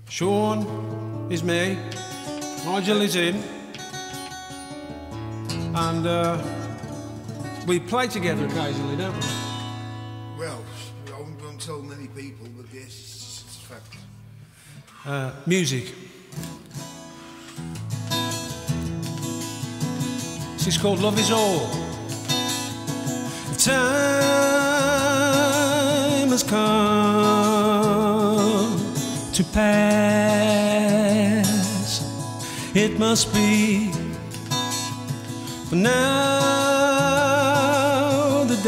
Sean is me, Nigel is him, and we play together occasionally, don't we? Well, I won't tell many people, but yes, it's a fact. Music. This is called Love Is All. If time has come to pass, it must be. For now the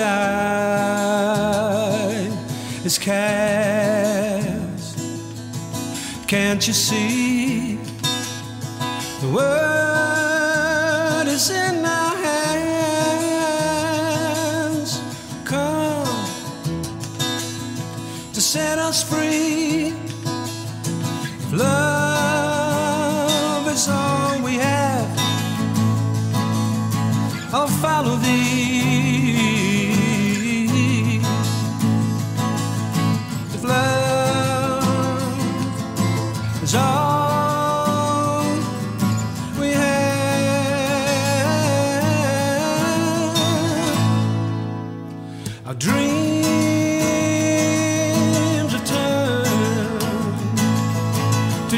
die is cast. Can't you see the word is in our hands? Come to set us free. If love is all we have, I'll follow thee. If love is all we have, our dreams have turned to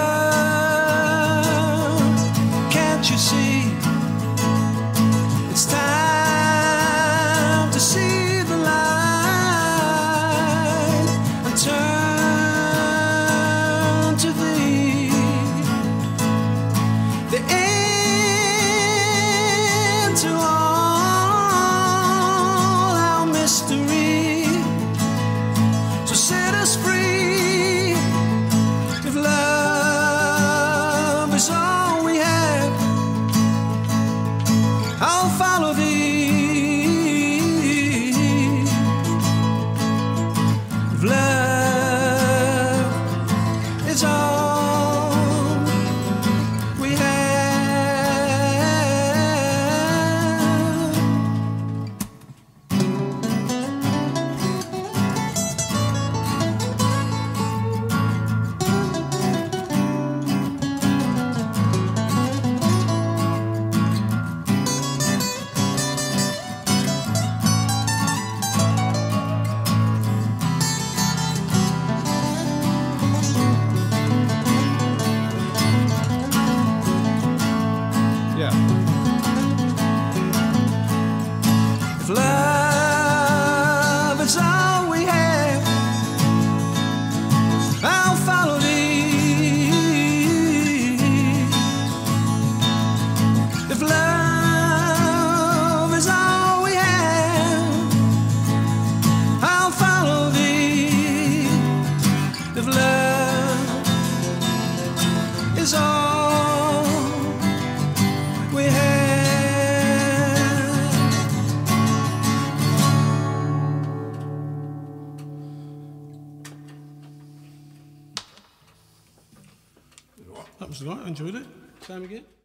dust. Can't you see? It's time to see the light and turn to thee. The end to all our mystery. So set us free. If love is all we have, I'll follow thee. If love is all we have. Yeah. If love is all we have, I'll follow thee. If love is all we have, I'll follow thee. If love is all we have. That was right, I enjoyed it. Same again.